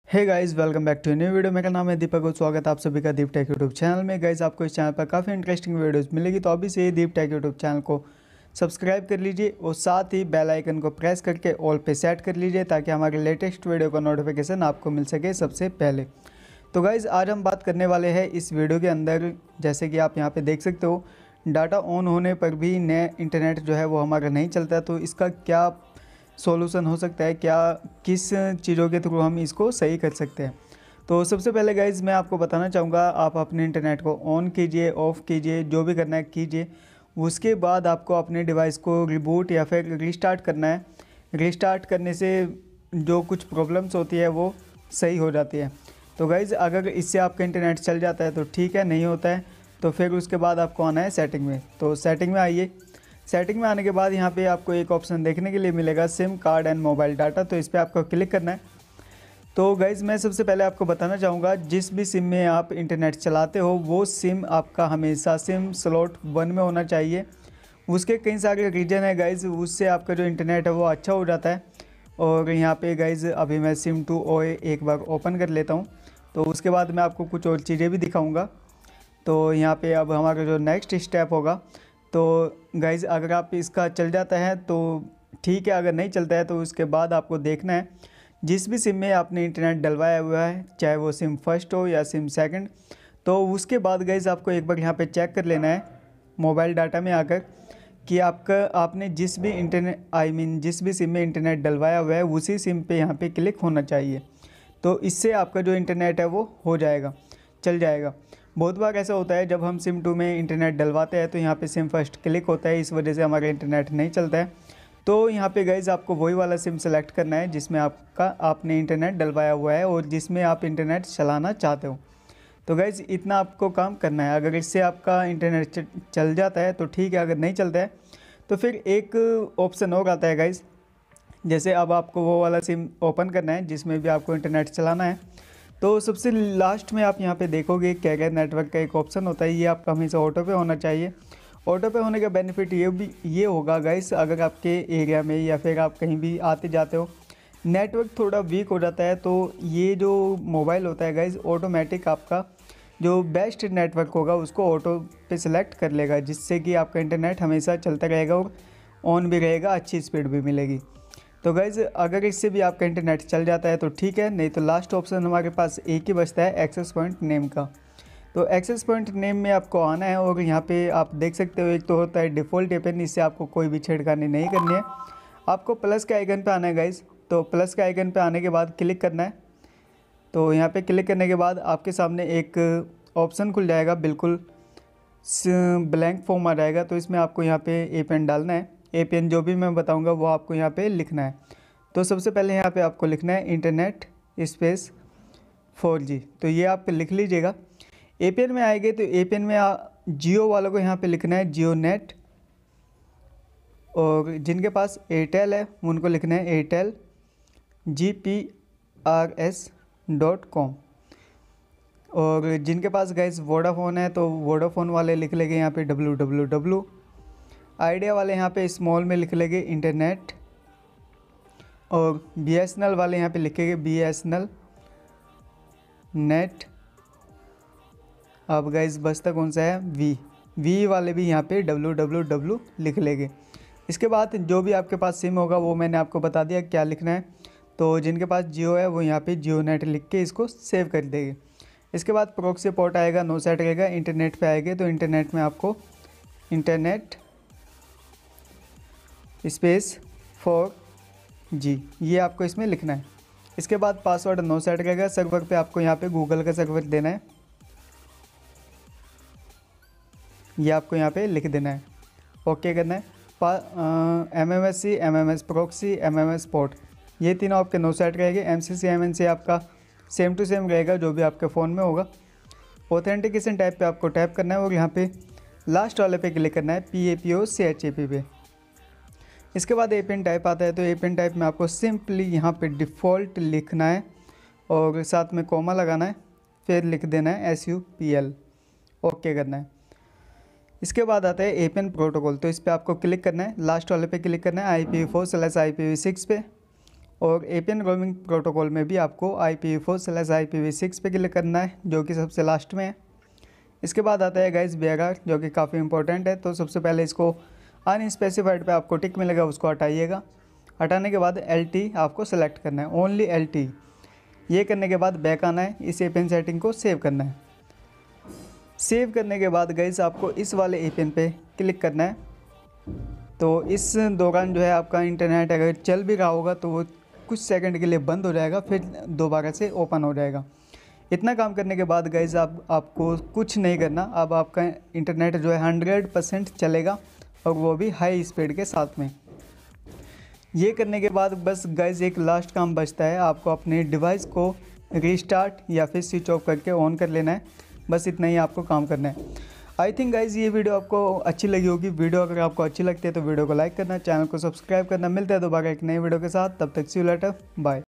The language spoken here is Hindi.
Hey guys, welcome back to new video. मेरा नाम है दीपक और स्वागत है आप सभी का दीप टेक यूट्यूब चैनल में। गाइस, आपको इस चैनल पर काफ़ी इंटरेस्टिंग वीडियोस मिलेगी, तो अभी से ही दीप टेक यूट्यूब चैनल को सब्सक्राइब कर लीजिए और साथ ही बेल आइकन को प्रेस करके ऑल पे सेट कर लीजिए ताकि हमारे लेटेस्ट वीडियो का नोटिफिकेशन आपको मिल सके सबसे पहले। तो गाइस, आज हम बात करने वाले हैं इस वीडियो के अंदर, जैसे कि आप यहाँ पर देख सकते हो, डाटा ऑन होने पर भी नए इंटरनेट जो है वो हमारा नहीं चलता। तो इसका क्या सॉल्यूशन हो सकता है, क्या किस चीज़ों के थ्रू हम इसको सही कर सकते हैं। तो सबसे पहले गाइज़ मैं आपको बताना चाहूँगा, आप अपने इंटरनेट को ऑन कीजिए, ऑफ़ कीजिए, जो भी करना है कीजिए। उसके बाद आपको अपने डिवाइस को रिबूट या फिर रीस्टार्ट करना है। रीस्टार्ट करने से जो कुछ प्रॉब्लम्स होती है वो सही हो जाती है। तो गाइज़, अगर इससे आपका इंटरनेट चल जाता है तो ठीक है, नहीं होता है तो फिर उसके बाद आपको आना है सेटिंग में। तो सेटिंग में आइए। सेटिंग में आने के बाद यहाँ पे आपको एक ऑप्शन देखने के लिए मिलेगा, SIM card and mobile data. तो इस पर आपको क्लिक करना है। तो गाइज़, मैं सबसे पहले आपको बताना चाहूँगा, जिस भी सिम में आप इंटरनेट चलाते हो वो सिम आपका हमेशा सिम स्लॉट 1 में होना चाहिए। उसके कई सारे रीजन है गाइज़, उससे आपका जो इंटरनेट है वो अच्छा हो जाता है। और यहाँ पे गाइज़ अभी मैं सिम 2 ओए एक बार ओपन कर लेता हूँ, तो उसके बाद मैं आपको कुछ और चीज़ें भी दिखाऊँगा। तो यहाँ पे अब हमारा जो नेक्स्ट स्टेप होगा, तो गाइज़ अगर आप इसका चल जाता है तो ठीक है, अगर नहीं चलता है तो उसके बाद आपको देखना है जिस भी सिम में आपने इंटरनेट डलवाया हुआ है, चाहे वो सिम फर्स्ट हो या सिम सेकंड, तो उसके बाद गाइज़ आपको एक बार यहाँ पे चेक कर लेना है मोबाइल डाटा में आकर कि आपने जिस भी जिस भी सिम में इंटरनेट डलवाया हुआ है उसी सिम पे यहाँ पे क्लिक होना चाहिए। तो इससे आपका जो इंटरनेट है वो हो जाएगा, चल जाएगा। बहुत बार ऐसा होता है जब हम सिम 2 में इंटरनेट डलवाते हैं तो यहाँ पे सिम फर्स्ट क्लिक होता है, इस वजह से हमारा इंटरनेट नहीं चलता है। तो यहाँ पे गाइज़ आपको वही वाला सिम सेलेक्ट करना है जिसमें आपने इंटरनेट डलवाया हुआ है और जिसमें आप इंटरनेट चलाना चाहते हो। तो गाइज़ इतना आपको काम करना है। अगर इससे आपका इंटरनेट चल जाता है तो ठीक है, अगर नहीं चलता है तो फिर एक ऑप्शन और आता है गाइज़। जैसे अब आपको वो वाला सिम ओपन करना है जिसमें भी आपको इंटरनेट चलाना है, तो सबसे लास्ट में आप यहाँ पे देखोगे कैरियर नेटवर्क का एक ऑप्शन होता है, ये आपका हमेशा ऑटो पे होना चाहिए। ऑटो पे होने का बेनिफिट ये होगा गाइस, अगर आपके एरिया में या फिर आप कहीं भी आते जाते हो नेटवर्क थोड़ा वीक हो जाता है, तो ये जो मोबाइल होता है गाइस ऑटोमेटिक आपका जो बेस्ट नेटवर्क होगा उसको ऑटो पे सिलेक्ट कर लेगा, जिससे कि आपका इंटरनेट हमेशा चलता रहेगा और ऑन भी रहेगा, अच्छी स्पीड भी मिलेगी। तो गाइज़ अगर इससे भी आपका इंटरनेट चल जाता है तो ठीक है, नहीं तो लास्ट ऑप्शन हमारे पास एक ही बचता है, एक्सेस पॉइंट नेम का। तो एक्सेस पॉइंट नेम में आपको आना है और यहाँ पे आप देख सकते हो, एक तो होता है डिफ़ॉल्ट एपन, इससे आपको कोई भी छेड़खानी नहीं करनी है। आपको प्लस के आइकन पे आना है गाइज़। तो प्लस के आइकन पे आने के बाद क्लिक करना है। तो यहाँ पे क्लिक करने के बाद आपके सामने एक ऑप्शन खुल जाएगा, बिल्कुल ब्लैंक फॉर्म आ जाएगा। तो इसमें आपको यहाँ पे एपन डालना है। एपीएन जो भी मैं बताऊंगा वो आपको यहाँ पे लिखना है। तो सबसे पहले यहाँ पे आपको लिखना है इंटरनेट स्पेस 4G, तो ये आप लिख लीजिएगा। एपीएन में आएंगे तो एपीएन में जियो वालों को यहाँ पे लिखना है जियो नेट, और जिनके पास एयरटेल है उनको लिखना है एयरटेल GPRS.com, और जिनके पास गैस वोडाफोन है तो वोडाफोन वाले लिख लेंगे यहाँ पे www। आइडिया वाले यहाँ पे स्मॉल में लिख लेंगे इंटरनेट, और BSNL वाले यहाँ पे लिखेंगे BSNL नेट। अब गाइस बचता कौन सा है, वी वाले भी यहाँ पे www लिख लेंगे। इसके बाद जो भी आपके पास सिम होगा वो मैंने आपको बता दिया क्या लिखना है। तो जिनके पास जियो है वो यहाँ पे जियो नेट लिख के इसको सेव कर देंगे। इसके बाद प्रॉक्सी पोर्ट आएगा, नो सेट रहेगा। इंटरनेट पे आएंगे तो इंटरनेट में आपको इंटरनेट स्पेस 4G ये आपको इसमें लिखना है। इसके बाद पासवर्ड नो सेट रहेगा। सर्वर पे आपको यहाँ पे गूगल का सर्वर देना है, ये आपको यहाँ पे लिख देना है, ओके करना है। MMSC, MMS proxy, MMS port, ये तीनों आपके नो सेट रहेंगे। MCC MNC आपका सेम टू सेम रहेगा जो भी आपके फ़ोन में होगा। ऑथेंटिकेशन टाइप पे आपको टैप करना है और यहाँ पे लास्ट वाले पे क्लिक करना है PAPOCHAP पे। इसके बाद एपीएन टाइप आता है, तो एपीएन टाइप में आपको सिंपली यहाँ पे डिफ़ॉल्ट लिखना है और साथ में कोमा लगाना है, फिर लिख देना है SUPL, ओके करना है। इसके बाद आता है एपीएन प्रोटोकॉल, तो इस पर आपको क्लिक करना है, लास्ट वाले पे क्लिक करना है IPv4/IPv6 पे, और एपीएन रोमिंग प्रोटोकॉल में भी आपको IPv4/IPv6 पे क्लिक करना है, जो कि सबसे लास्ट में है। इसके बाद आता है गाइस BRR, जो कि काफ़ी इंपॉर्टेंट है। तो सबसे पहले इसको अनस्पेसिफाइड पे आपको टिक मिलेगा, उसको हटाइएगा। हटाने के बाद LT आपको सेलेक्ट करना है, ओनली LT। ये करने के बाद बैक आना है, इस एपीएन सेटिंग को सेव करना है। सेव करने के बाद गाइस आपको इस वाले एपीएन पे क्लिक करना है। तो इस दौरान जो है आपका इंटरनेट अगर चल भी रहा होगा तो वो कुछ सेकंड के लिए बंद हो जाएगा, फिर दोबारा से ओपन हो जाएगा। इतना काम करने के बाद गाइस आपको कुछ नहीं करना। अब आपका इंटरनेट जो है 100% चलेगा, और वो भी हाई स्पीड के साथ में। ये करने के बाद बस गाइस एक लास्ट काम बचता है, आपको अपने डिवाइस को रीस्टार्ट या फिर स्विच ऑफ करके ऑन कर लेना है। बस इतना ही आपको काम करना है। आई थिंक गाइस ये वीडियो आपको अच्छी लगी होगी। वीडियो अगर आपको अच्छी लगती है तो वीडियो को लाइक करना, चैनल को सब्सक्राइब करना। मिलते हैं दोबारा एक नई वीडियो के साथ, तब तक सी यू लेटर, बाय।